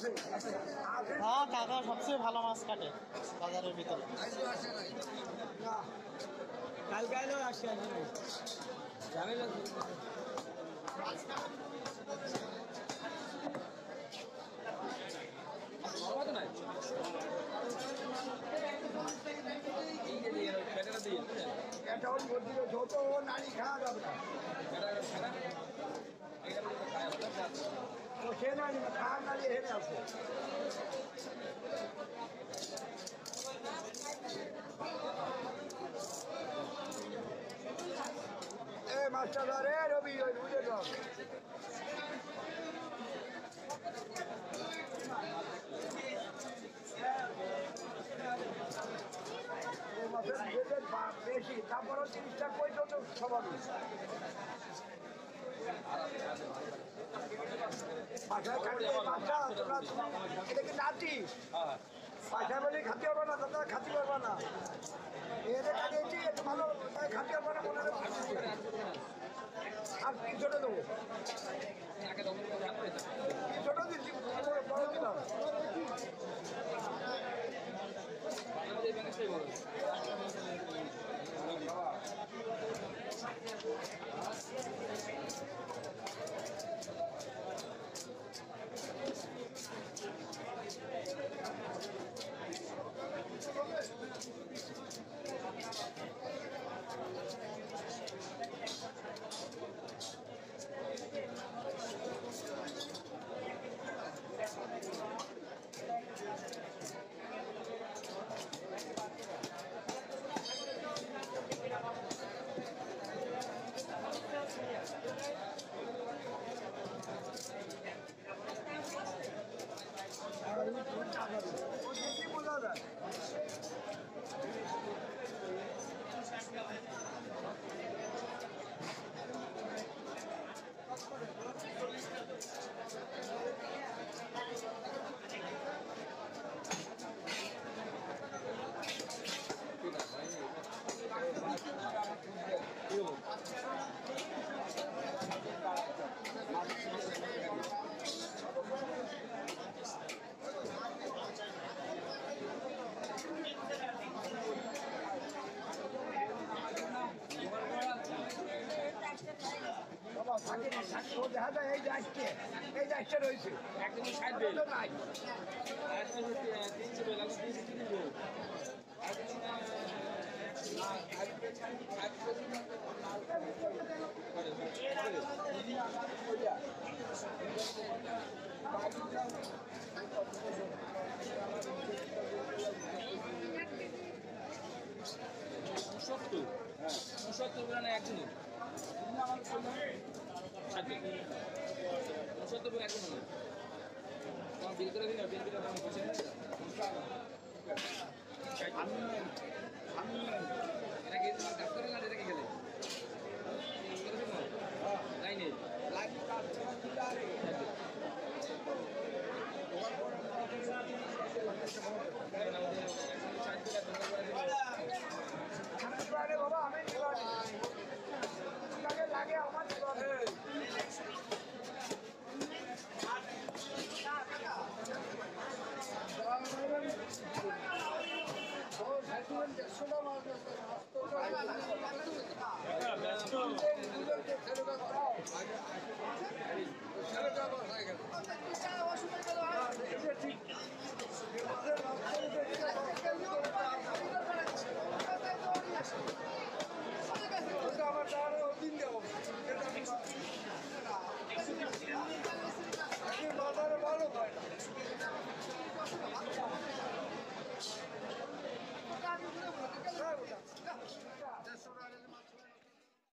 হ্যাঁ কাকা সবচেয়ে ভালো মাছ কাটে বাজারের ভিতরে। কালকে আইলেও আসে ঝামেলা নাই যত নারী খাওয়া যাবে না সে নারী খাওয়ার নারী হেরে আছে মাছটা ধরে রবি বুঝে দাও বেশি তারপরও জিনিসটা কই তো স্বাভাবিক এটা কি নাতি পাশা বলে খাতে পারবো না দাদা খাতে পারবো না এদের খাটিয়েছি একটু ভালো খাতে পারবো না মনে আর ছোটো দেবো ছোটো দিচ্ছি বড় দিলাম দেখা যায় এই যাচ্ছে রয়েছে নাই সত্তর না একদিন সত্তর একদিন তোমার বিল করে দিন বিল করে আমি বসে এটা কি তোমার কাজ করে না এটা কি গেলে লাইনে বাবা আমি লাগে আমার